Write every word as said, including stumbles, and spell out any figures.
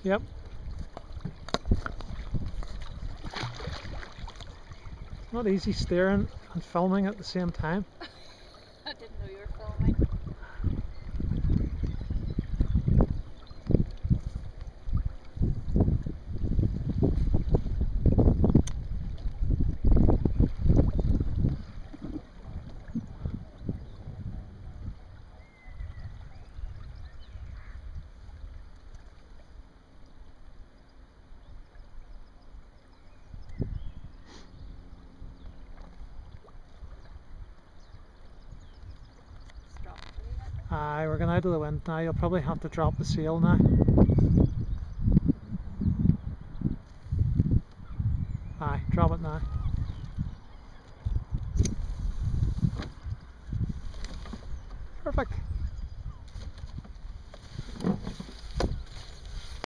Yep. Not easy steering and filming at the same time. I didn't know you were filming. Aye, we're going out of the wind now. You'll probably have to drop the sail now. Aye, drop it now. Perfect.